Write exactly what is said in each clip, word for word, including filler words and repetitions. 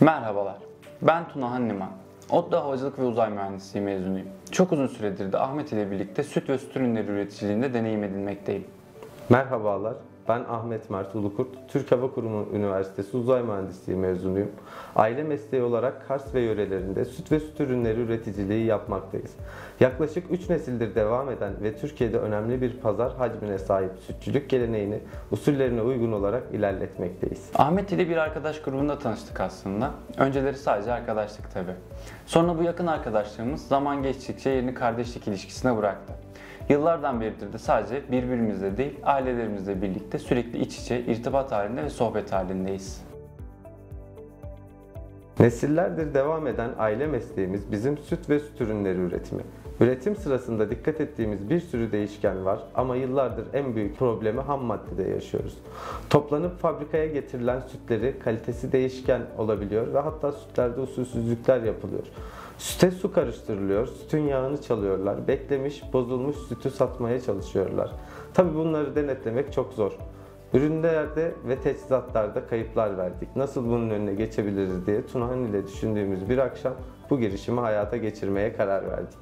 Merhabalar, ben Tuna Hanniman. ODTÜ Havacılık ve Uzay Mühendisliği mezunuyum. Çok uzun süredir de Ahmet ile birlikte süt ve süt ürünleri üreticiliğinde deneyim edinmekteyim. Merhabalar, ben Ahmet Mert Ulukurt. Türk Hava Kurumu Üniversitesi Uzay Mühendisliği mezunuyum. Aile mesleği olarak Kars ve yörelerinde süt ve süt ürünleri üreticiliği yapmaktayız. Yaklaşık üç nesildir devam eden ve Türkiye'de önemli bir pazar hacmine sahip sütçülük geleneğini usullerine uygun olarak ilerletmekteyiz. Ahmet ile bir arkadaş grubunda tanıştık aslında. Önceleri sadece arkadaşlık tabii. Sonra bu yakın arkadaşlığımız zaman geçtikçe yerini kardeşlik ilişkisine bıraktı. Yıllardan beridir de sadece birbirimizle değil, ailelerimizle birlikte sürekli iç içe, irtibat halinde ve sohbet halindeyiz. Nesillerdir devam eden aile mesleğimiz bizim süt ve süt ürünleri üretimi. Üretim sırasında dikkat ettiğimiz bir sürü değişken var ama yıllardır en büyük problemi ham maddede yaşıyoruz. Toplanıp fabrikaya getirilen sütleri kalitesi değişken olabiliyor ve hatta sütlerde usulsüzlükler yapılıyor. Süte su karıştırılıyor, sütün yağını çalıyorlar, beklemiş, bozulmuş sütü satmaya çalışıyorlar. Tabii bunları denetlemek çok zor. Ürünlerde ve teçhizatlarda kayıplar verdik. Nasıl bunun önüne geçebiliriz diye Tunahan ile düşündüğümüz bir akşam bu girişimi hayata geçirmeye karar verdik.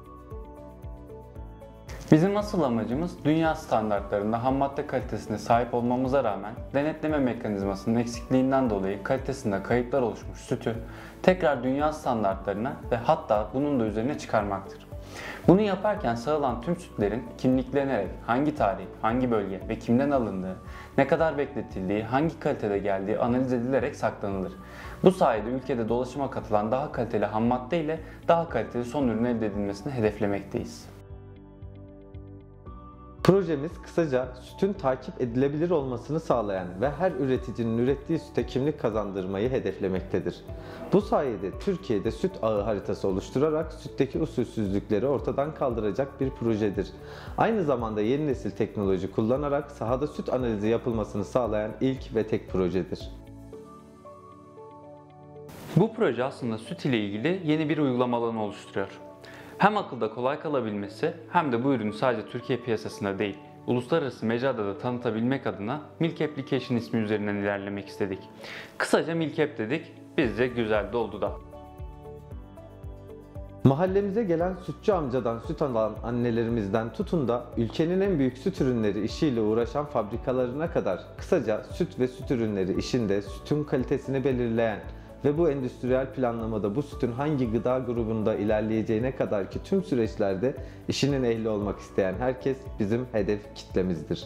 Bizim asıl amacımız dünya standartlarında ham madde kalitesine sahip olmamıza rağmen denetleme mekanizmasının eksikliğinden dolayı kalitesinde kayıplar oluşmuş sütü tekrar dünya standartlarına ve hatta bunun da üzerine çıkarmaktır. Bunu yaparken sağılan tüm sütlerin kimliklenerek hangi tarih, hangi bölge ve kimden alındığı, ne kadar bekletildiği, hangi kalitede geldiği analiz edilerek saklanılır. Bu sayede ülkede dolaşıma katılan daha kaliteli ham madde ile daha kaliteli son ürün elde edilmesini hedeflemekteyiz. Projemiz kısaca sütün takip edilebilir olmasını sağlayan ve her üreticinin ürettiği süte kimlik kazandırmayı hedeflemektedir. Bu sayede Türkiye'de süt ağı haritası oluşturarak sütteki usulsüzlükleri ortadan kaldıracak bir projedir. Aynı zamanda yeni nesil teknoloji kullanarak sahada süt analizi yapılmasını sağlayan ilk ve tek projedir. Bu proje aslında süt ile ilgili yeni bir uygulama alanı oluşturuyor. Hem akılda kolay kalabilmesi hem de bu ürünü sadece Türkiye piyasasında değil, uluslararası mecrada da tanıtabilmek adına Milk Application ismi üzerinden ilerlemek istedik. Kısaca Milk App dedik, bizce güzel de oldu da. Mahallemize gelen sütçü amcadan süt alan annelerimizden tutun da ülkenin en büyük süt ürünleri işiyle uğraşan fabrikalarına kadar kısaca süt ve süt ürünleri işinde sütün kalitesini belirleyen ve bu endüstriyel planlamada bu sütün hangi gıda grubunda ilerleyeceğine kadar ki tüm süreçlerde işinin ehli olmak isteyen herkes bizim hedef kitlemizdir.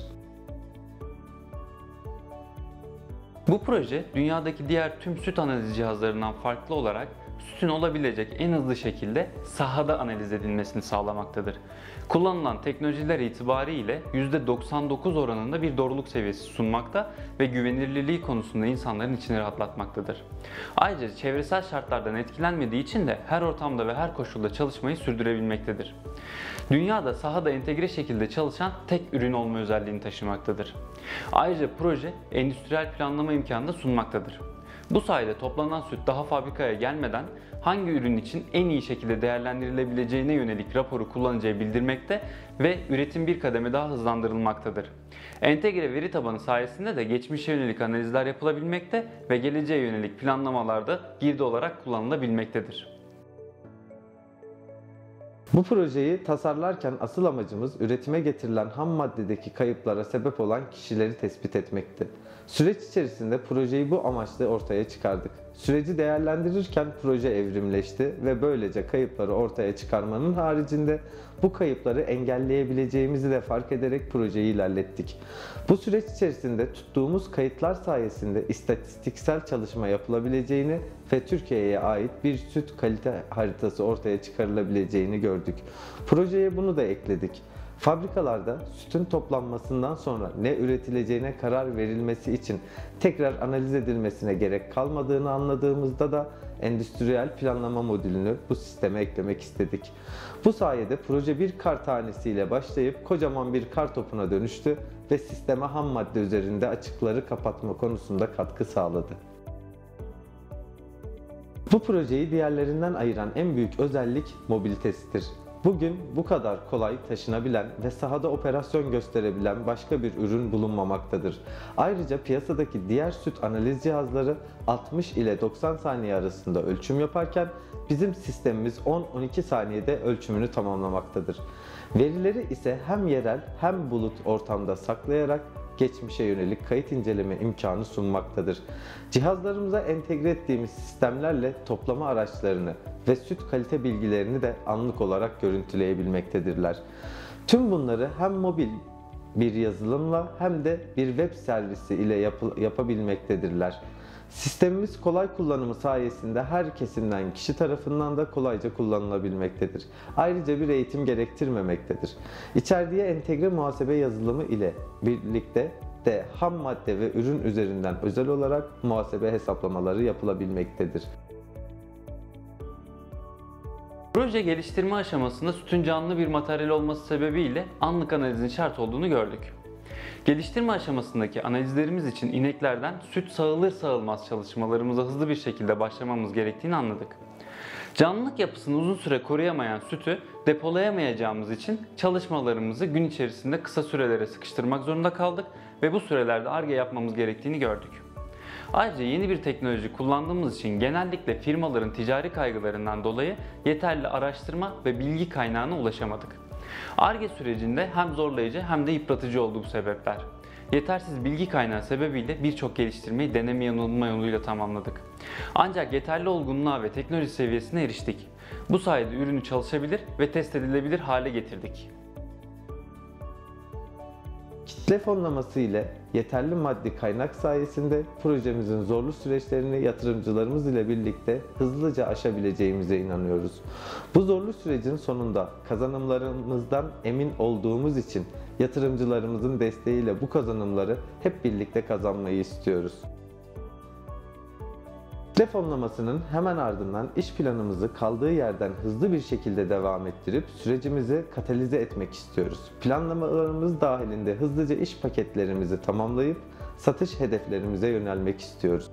Bu proje dünyadaki diğer tüm süt analiz cihazlarından farklı olarak sütün olabilecek en hızlı şekilde sahada analiz edilmesini sağlamaktadır. Kullanılan teknolojiler itibariyle yüzde doksan dokuz oranında bir doğruluk seviyesi sunmakta ve güvenilirliği konusunda insanların içini rahatlatmaktadır. Ayrıca çevresel şartlardan etkilenmediği için de her ortamda ve her koşulda çalışmayı sürdürebilmektedir. Dünyada sahada entegre şekilde çalışan tek ürün olma özelliğini taşımaktadır. Ayrıca proje endüstriyel planlama imkanı da sunmaktadır. Bu sayede toplanan süt daha fabrikaya gelmeden hangi ürün için en iyi şekilde değerlendirilebileceğine yönelik raporu kullanıcıya bildirmekte ve üretim bir kademe daha hızlandırılmaktadır. Entegre veri tabanı sayesinde de geçmişe yönelik analizler yapılabilmekte ve geleceğe yönelik planlamalarda girdi olarak kullanılabilmektedir. Bu projeyi tasarlarken asıl amacımız üretime getirilen ham maddedeki kayıplara sebep olan kişileri tespit etmekti. Süreç içerisinde projeyi bu amaçla ortaya çıkardık. Süreci değerlendirirken proje evrimleşti ve böylece kayıpları ortaya çıkarmanın haricinde bu kayıpları engelleyebileceğimizi de fark ederek projeyi ilerlettik. Bu süreç içerisinde tuttuğumuz kayıtlar sayesinde istatistiksel çalışma yapılabileceğini ve Türkiye'ye ait bir süt kalite haritası ortaya çıkarılabileceğini gördük. Projeye bunu da ekledik. Fabrikalarda sütün toplanmasından sonra ne üretileceğine karar verilmesi için tekrar analiz edilmesine gerek kalmadığını anladığımızda da endüstriyel planlama modülünü bu sisteme eklemek istedik. Bu sayede proje bir kar tanesiyle başlayıp kocaman bir kar topuna dönüştü ve sisteme ham madde üzerinde açıkları kapatma konusunda katkı sağladı. Bu projeyi diğerlerinden ayıran en büyük özellik mobilitesidir. Bugün bu kadar kolay taşınabilen ve sahada operasyon gösterebilen başka bir ürün bulunmamaktadır. Ayrıca piyasadaki diğer süt analiz cihazları altmış ile doksan saniye arasında ölçüm yaparken bizim sistemimiz on on iki saniyede ölçümünü tamamlamaktadır. Verileri ise hem yerel hem bulut ortamda saklayarak geçmişe yönelik kayıt inceleme imkanı sunmaktadır. Cihazlarımıza entegre ettiğimiz sistemlerle toplama araçlarını ve süt kalite bilgilerini de anlık olarak görüntüleyebilmektedirler. Tüm bunları hem mobil bir yazılımla hem de bir web servisi ile yap- yapabilmektedirler. Sistemimiz kolay kullanımı sayesinde her kesimden kişi tarafından da kolayca kullanılabilmektedir. Ayrıca bir eğitim gerektirmemektedir. İçerdiği entegre muhasebe yazılımı ile birlikte de ham madde ve ürün üzerinden özel olarak muhasebe hesaplamaları yapılabilmektedir. Proje geliştirme aşamasında sütün canlı bir materyal olması sebebiyle anlık analizin şart olduğunu gördük. Geliştirme aşamasındaki analizlerimiz için ineklerden süt sağılır sağılmaz çalışmalarımıza hızlı bir şekilde başlamamız gerektiğini anladık. Canlılık yapısını uzun süre koruyamayan sütü depolayamayacağımız için çalışmalarımızı gün içerisinde kısa sürelere sıkıştırmak zorunda kaldık ve bu sürelerde Ar-Ge yapmamız gerektiğini gördük. Ayrıca yeni bir teknoloji kullandığımız için genellikle firmaların ticari kaygılarından dolayı yeterli araştırma ve bilgi kaynağına ulaşamadık. Ar-Ge sürecinde hem zorlayıcı hem de yıpratıcı oldu bu sebepler. Yetersiz bilgi kaynağı sebebiyle birçok geliştirmeyi deneme yanılma yoluyla tamamladık. Ancak yeterli olgunluğa ve teknoloji seviyesine eriştik. Bu sayede ürünü çalışabilir ve test edilebilir hale getirdik. Kitle fonlaması ile yeterli maddi kaynak sayesinde projemizin zorlu süreçlerini yatırımcılarımız ile birlikte hızlıca aşabileceğimize inanıyoruz. Bu zorlu sürecin sonunda kazanımlarımızdan emin olduğumuz için yatırımcılarımızın desteğiyle bu kazanımları hep birlikte kazanmayı istiyoruz. Kitle fonlamasının hemen ardından iş planımızı kaldığı yerden hızlı bir şekilde devam ettirip sürecimizi katalize etmek istiyoruz. Planlamalarımız dahilinde hızlıca iş paketlerimizi tamamlayıp satış hedeflerimize yönelmek istiyoruz.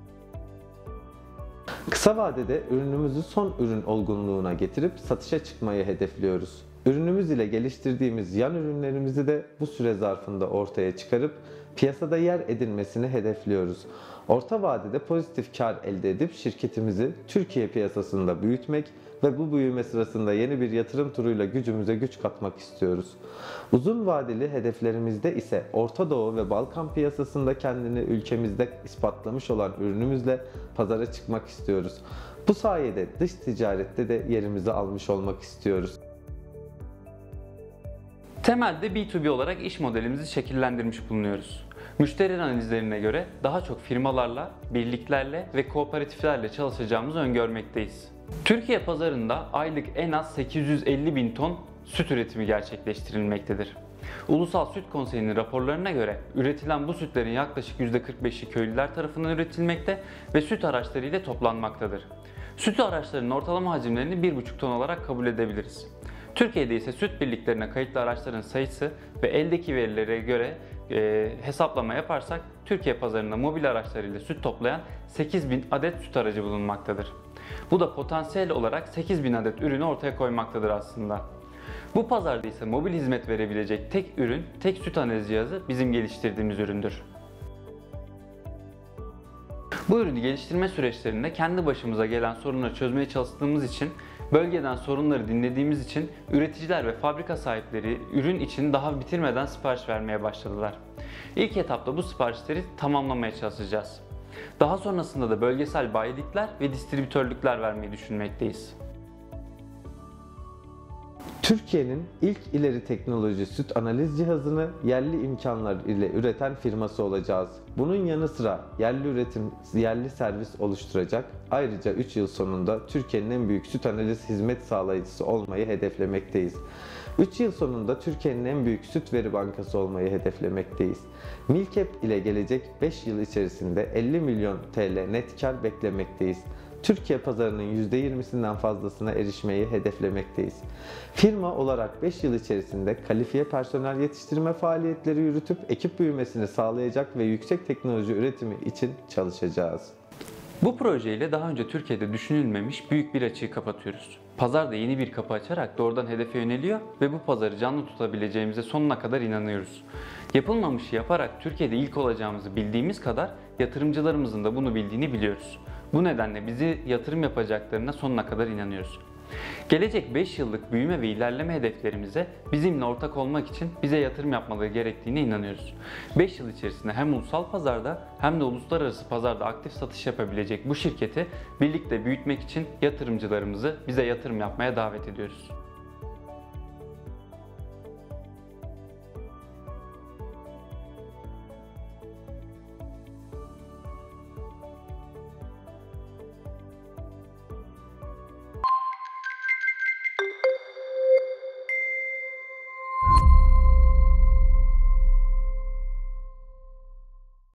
Kısa vadede ürünümüzü son ürün olgunluğuna getirip satışa çıkmayı hedefliyoruz. Ürünümüz ile geliştirdiğimiz yan ürünlerimizi de bu süre zarfında ortaya çıkarıp piyasada yer edinmesini hedefliyoruz. Orta vadede pozitif kar elde edip şirketimizi Türkiye piyasasında büyütmek ve bu büyüme sırasında yeni bir yatırım turuyla gücümüze güç katmak istiyoruz. Uzun vadeli hedeflerimizde ise Orta Doğu ve Balkan piyasasında kendini ülkemizde ispatlamış olan ürünümüzle pazara çıkmak istiyoruz. Bu sayede dış ticarette de yerimizi almış olmak istiyoruz. Temelde B iki B olarak iş modelimizi şekillendirmiş bulunuyoruz. Müşteri analizlerine göre daha çok firmalarla, birliklerle ve kooperatiflerle çalışacağımızı öngörmekteyiz. Türkiye pazarında aylık en az sekiz yüz elli bin ton süt üretimi gerçekleştirilmektedir. Ulusal Süt Konseyi'nin raporlarına göre üretilen bu sütlerin yaklaşık yüzde kırk beşi köylüler tarafından üretilmekte ve süt araçları ile toplanmaktadır. Süt araçlarının ortalama hacimlerini bir buçuk ton olarak kabul edebiliriz. Türkiye'de ise süt birliklerine kayıtlı araçların sayısı ve eldeki verilere göre e, hesaplama yaparsak Türkiye pazarında mobil araçlarıyla süt toplayan sekiz bin adet süt aracı bulunmaktadır. Bu da potansiyel olarak sekiz bin adet ürünü ortaya koymaktadır aslında. Bu pazarda ise mobil hizmet verebilecek tek ürün, tek süt analiz cihazı bizim geliştirdiğimiz üründür. Bu ürünü geliştirme süreçlerinde kendi başımıza gelen sorunları çözmeye çalıştığımız için, bölgeden sorunları dinlediğimiz için üreticiler ve fabrika sahipleri ürün için daha bitirmeden sipariş vermeye başladılar. İlk etapta bu siparişleri tamamlamaya çalışacağız. Daha sonrasında da bölgesel bayilikler ve distribütörlükler vermeyi düşünmekteyiz. Türkiye'nin ilk ileri teknoloji süt analiz cihazını yerli imkanlar ile üreten firması olacağız. Bunun yanı sıra yerli üretim, yerli servis oluşturacak. Ayrıca üç yıl sonunda Türkiye'nin en büyük süt analiz hizmet sağlayıcısı olmayı hedeflemekteyiz. üç yıl sonunda Türkiye'nin en büyük süt veri bankası olmayı hedeflemekteyiz. Milkep ile gelecek beş yıl içerisinde elli milyon T L net kar beklemekteyiz. Türkiye pazarının yüzde yirmisinden fazlasına erişmeyi hedeflemekteyiz. Firma olarak beş yıl içerisinde kalifiye personel yetiştirme faaliyetleri yürütüp ekip büyümesini sağlayacak ve yüksek teknoloji üretimi için çalışacağız. Bu projeyle daha önce Türkiye'de düşünülmemiş büyük bir açığı kapatıyoruz. Pazarda yeni bir kapı açarak doğrudan hedefe yöneliyor ve bu pazarı canlı tutabileceğimize sonuna kadar inanıyoruz. Yapılmamışı yaparak Türkiye'de ilk olacağımızı bildiğimiz kadar yatırımcılarımızın da bunu bildiğini biliyoruz. Bu nedenle bizi yatırım yapacaklarına sonuna kadar inanıyoruz. Gelecek beş yıllık büyüme ve ilerleme hedeflerimize bizimle ortak olmak için bize yatırım yapmaları gerektiğine inanıyoruz. beş yıl içerisinde hem ulusal pazarda hem de uluslararası pazarda aktif satış yapabilecek bu şirketi birlikte büyütmek için yatırımcılarımızı bize yatırım yapmaya davet ediyoruz.